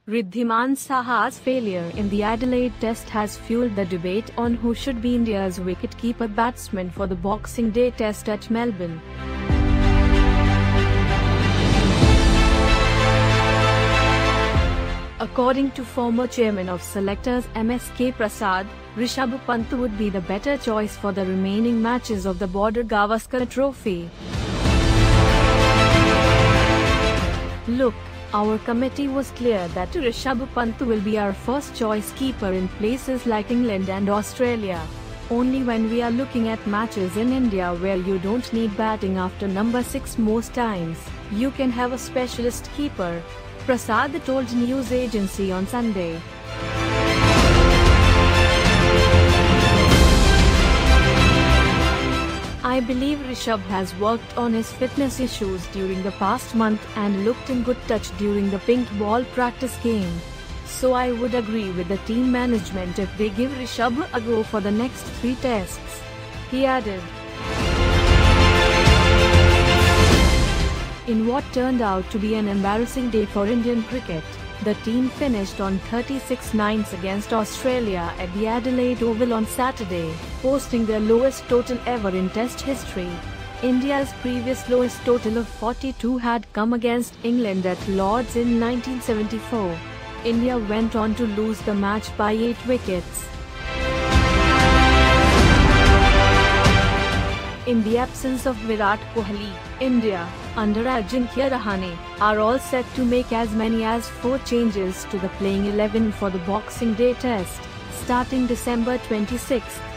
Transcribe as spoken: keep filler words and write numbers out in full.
Wriddhiman Saha's failure in the Adelaide Test has fueled the debate on who should be India's wicket-keeper batsman for the Boxing Day Test at Melbourne. According to former chairman of selectors M S K Prasad, Rishabh Pant would be the better choice for the remaining matches of the Border Gavaskar Trophy. Look, our committee was clear that Rishabh Pant will be our first choice keeper in places like England and Australia. Only when we are looking at matches in India where you don't need batting after number six most times, you can have a specialist keeper, Prasad told news agency on Sunday. I believe Rishabh has worked on his fitness issues during the past month and looked in good touch during the pink ball practice game. So I would agree with the team management if they give Rishabh a go for the next three tests, he added. In what turned out to be an embarrassing day for Indian cricket, the team finished on thirty-six nines against Australia at the Adelaide Oval on Saturday, posting their lowest total ever in Test history. India's previous lowest total of forty-two had come against England at Lord's in nineteen seventy-four. India went on to lose the match by eight wickets. In the absence of Virat Kohli, India, under Ajinkya Rahane, are all set to make as many as four changes to the playing eleven for the Boxing Day Test, starting December twenty-sixth.